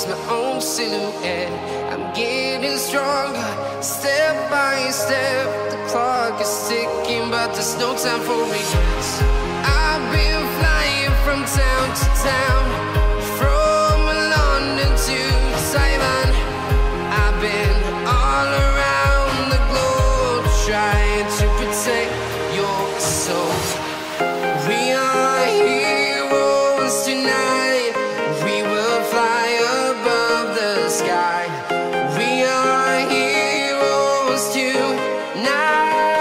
notice my own silhouette. I'm getting stronger, step by step. The clock is ticking, but there's no time for regrets. I've been flying from town to town, from London to Taiwan. I've been all around the globe, trying to protect your soul. We are heroes tonight. We will fly above the sky. We are heroes tonight.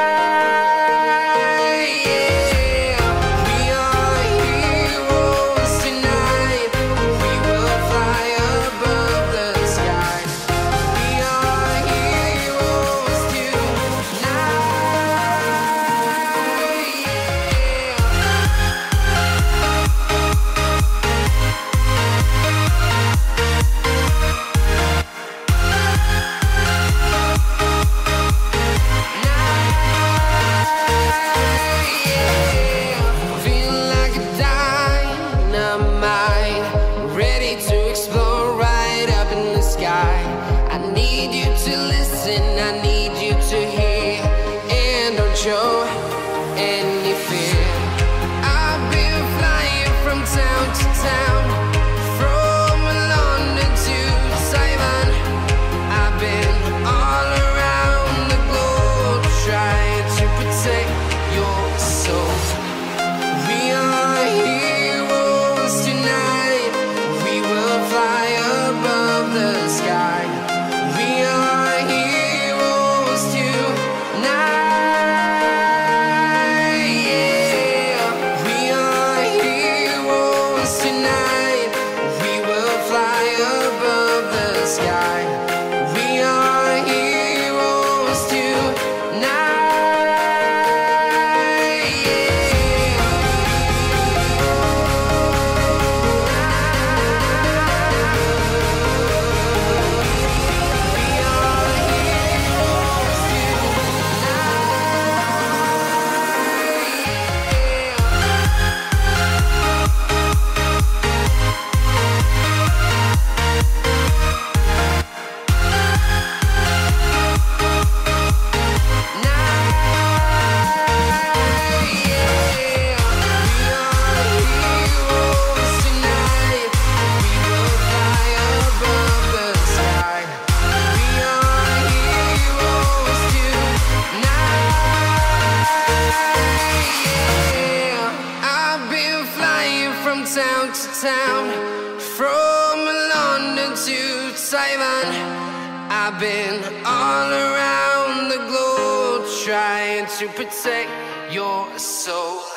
I need you to listen, I need you to hear, and don't show any fear. I've been flying from town to town, from London to Taiwan. I've been all around the globe, trying to protect your soul. We are heroes tonight. We will fly above the sky. We are heroes tonight. Yeah. We are heroes tonight. We will fly above the sky. We are heroes tonight. Town to town, from London to Taiwan. I've been all around the globe, trying to protect your soul.